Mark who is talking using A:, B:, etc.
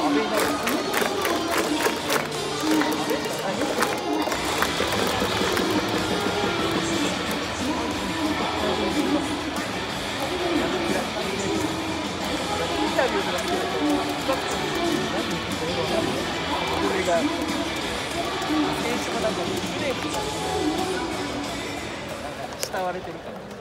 A: になる。インタビューとか見てると、それが選手がなんかニックネームとかなんか慕われてるから。